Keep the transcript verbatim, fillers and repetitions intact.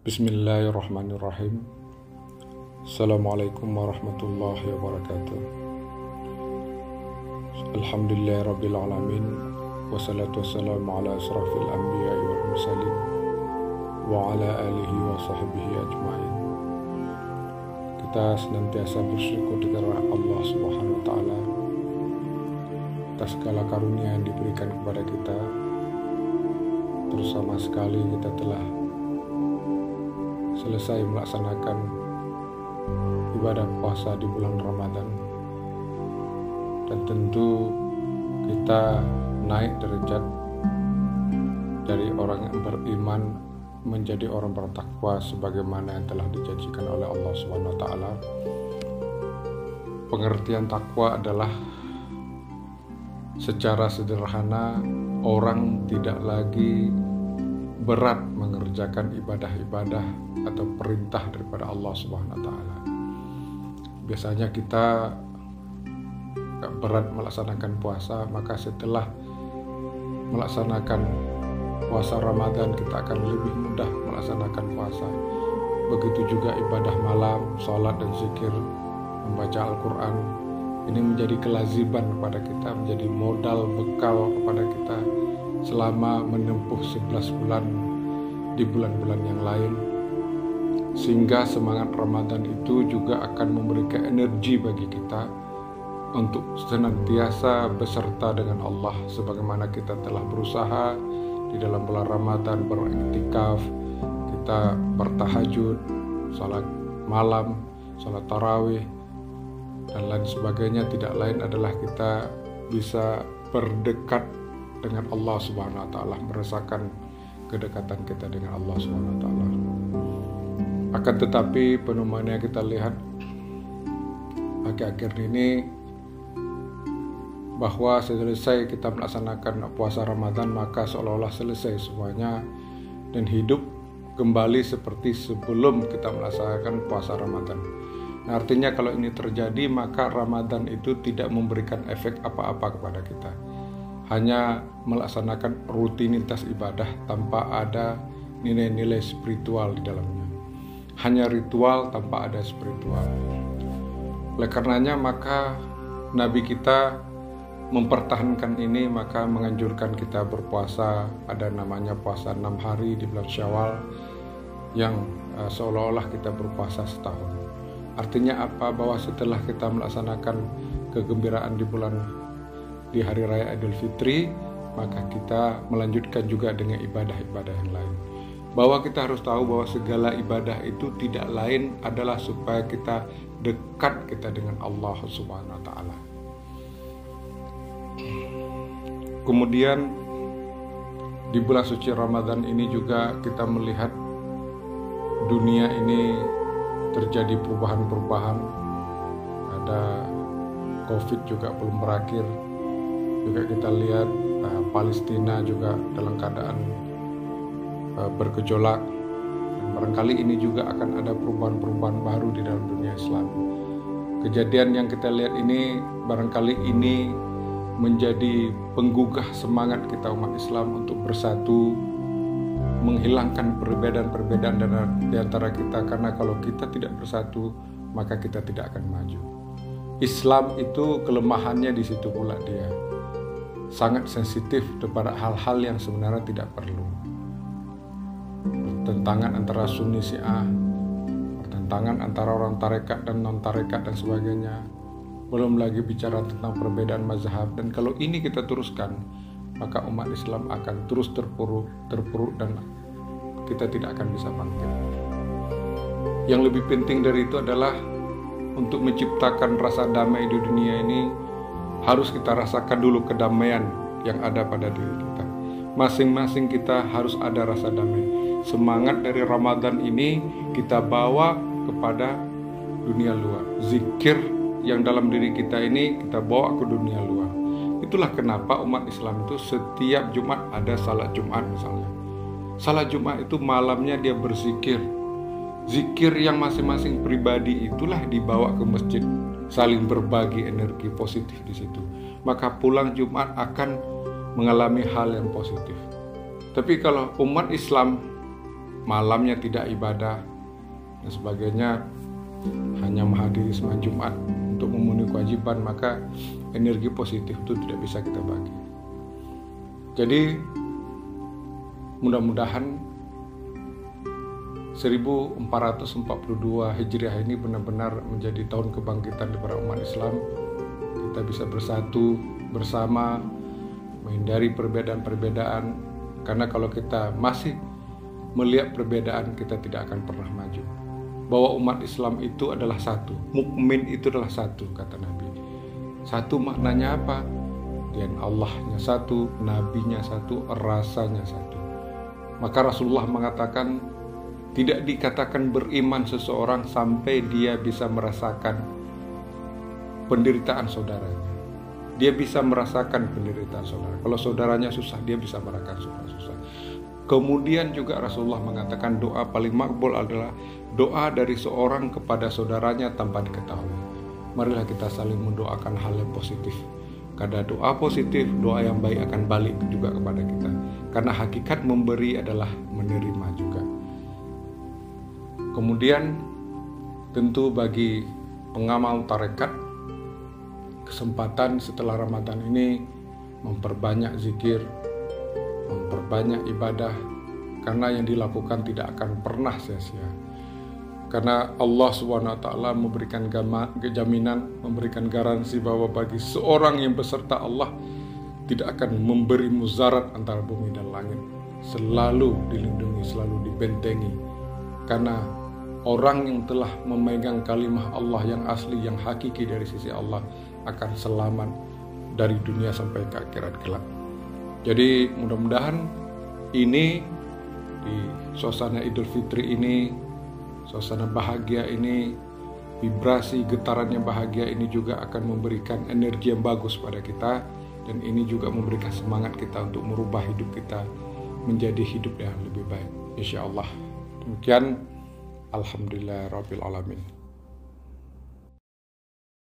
Bismillahirrahmanirrahim. Assalamualaikum warahmatullahi wabarakatuh. Alhamdulillahirabbil alamin. Wassalatu wassalamu ala asrafil anbiya'i wal mursalin wa ala alihi wa sahbihi ajma'in. Kita senantiasa bersyukur kepada Allah Subhanahu wa taala atas segala karunia yang diberikan kepada kita. Terutama sekali kita telah selesai melaksanakan ibadah puasa di bulan Ramadan, dan tentu kita naik derajat dari orang yang beriman menjadi orang bertakwa sebagaimana yang telah dijanjikan oleh Allah Subhanahu wa taala. Pengertian takwa adalah secara sederhana orang tidak lagi berat mengerjakan ibadah-ibadah atau perintah daripada Allah Subhanahu wa taala. Biasanya kita gak berat melaksanakan puasa, maka setelah melaksanakan puasa Ramadan kita akan lebih mudah melaksanakan puasa. Begitu juga ibadah malam, sholat dan zikir, membaca Al-Quran. Ini menjadi kelaziman kepada kita, menjadi modal bekal kepada kita selama menempuh sebelas bulan di bulan-bulan yang lain, sehingga semangat Ramadan itu juga akan memberikan energi bagi kita untuk senantiasa beserta dengan Allah, sebagaimana kita telah berusaha di dalam bulan Ramadan beriktikaf, kita bertahajud, salat malam, salat tarawih dan lain sebagainya. Tidak lain adalah kita bisa berdekat dengan Allah Subhanahu wa taala, merasakan kedekatan kita dengan Allah Subhanahu wa taala. Akan tetapi fenomena yang kita lihat akhir-akhir ini, bahwa selesai kita melaksanakan puasa Ramadan maka seolah-olah selesai semuanya dan hidup kembali seperti sebelum kita melaksanakan puasa Ramadan. Nah, artinya kalau ini terjadi maka Ramadan itu tidak memberikan efek apa-apa kepada kita. Hanya melaksanakan rutinitas ibadah tanpa ada nilai-nilai spiritual di dalamnya. Hanya ritual tanpa ada spiritual. Oleh karenanya maka Nabi kita mempertahankan ini, maka menganjurkan kita berpuasa. Ada namanya puasa enam hari di bulan Syawal yang uh, seolah-olah kita berpuasa setahun. Artinya apa? Bahwa setelah kita melaksanakan kegembiraan di bulan di hari raya Idul Fitri, maka kita melanjutkan juga dengan ibadah-ibadah yang lain. Bahwa kita harus tahu bahwa segala ibadah itu tidak lain adalah supaya kita dekat kita dengan Allah Subhanahu wa taala. Kemudian di bulan suci Ramadan ini juga kita melihat dunia ini terjadi perubahan-perubahan. Ada Covid juga belum berakhir. Juga kita lihat uh, Palestina juga dalam keadaan uh, bergejolak. Dan barangkali ini juga akan ada perubahan-perubahan baru di dalam dunia Islam. Kejadian yang kita lihat ini barangkali ini menjadi penggugah semangat kita umat Islam untuk bersatu, menghilangkan perbedaan-perbedaan di antara kita, karena kalau kita tidak bersatu maka kita tidak akan maju. Islam itu kelemahannya di situ pula, dia sangat sensitif kepada hal-hal yang sebenarnya tidak perlu. Pertentangan antara Sunni Syiah, pertentangan antara orang tarekat dan non tarekat dan sebagainya. Belum lagi bicara tentang perbedaan mazhab. Dan kalau ini kita teruskan, maka umat Islam akan terus terpuruk, terpuruk dan kita tidak akan bisa bangkit. Yang lebih penting dari itu adalah untuk menciptakan rasa damai di dunia ini, harus kita rasakan dulu kedamaian yang ada pada diri kita. Masing-masing kita harus ada rasa damai. Semangat dari Ramadan ini kita bawa kepada dunia luar. Zikir yang dalam diri kita ini kita bawa ke dunia luar. Itulah kenapa umat Islam itu setiap Jumat ada salat Jumat misalnya. Salat Jumat itu malamnya dia berzikir. Zikir yang masing-masing pribadi itulah dibawa ke masjid, saling berbagi energi positif di situ. Maka pulang Jumat akan mengalami hal yang positif. Tapi kalau umat Islam malamnya tidak ibadah dan sebagainya, hanya menghadiri sembahyang Jumat untuk memenuhi kewajiban, maka energi positif itu tidak bisa kita bagi. Jadi mudah-mudahan seribu empat ratus empat puluh dua Hijriah ini benar-benar menjadi tahun kebangkitan para umat Islam. Kita bisa bersatu bersama, menghindari perbedaan-perbedaan, karena kalau kita masih melihat perbedaan, kita tidak akan pernah maju. Bahwa umat Islam itu adalah satu, mukmin itu adalah satu, kata Nabi. Satu maknanya apa? Dan Allahnya satu, nabinya satu, rasanya satu. Maka Rasulullah mengatakan, tidak dikatakan beriman seseorang sampai dia bisa merasakan penderitaan saudaranya. Dia bisa merasakan penderitaan saudara. Kalau saudaranya susah, dia bisa merasakan susah-susah. Kemudian juga Rasulullah mengatakan doa paling makbul adalah doa dari seorang kepada saudaranya tanpa diketahui. Marilah kita saling mendoakan hal yang positif. Karena doa positif, doa yang baik akan balik juga kepada kita. Karena hakikat memberi adalah menerima juga. Kemudian tentu bagi pengamal tarekat, kesempatan setelah Ramadan ini memperbanyak zikir, memperbanyak ibadah, karena yang dilakukan tidak akan pernah sia-sia. Karena Allah subhanahu wa taala memberikan jaminan, memberikan garansi bahwa bagi seorang yang beserta Allah tidak akan memberi mudarat antara bumi dan langit. Selalu dilindungi, selalu dibentengi. Karena orang yang telah memegang kalimah Allah yang asli, yang hakiki dari sisi Allah akan selamat dari dunia sampai ke akhirat kelak. Jadi mudah-mudahan ini di suasana Idul Fitri ini, suasana bahagia ini, vibrasi getarannya bahagia ini juga akan memberikan energi yang bagus pada kita, dan ini juga memberikan semangat kita untuk merubah hidup kita menjadi hidup yang lebih baik, insya Allah. Demikian, alhamdulillah rabbil alamin.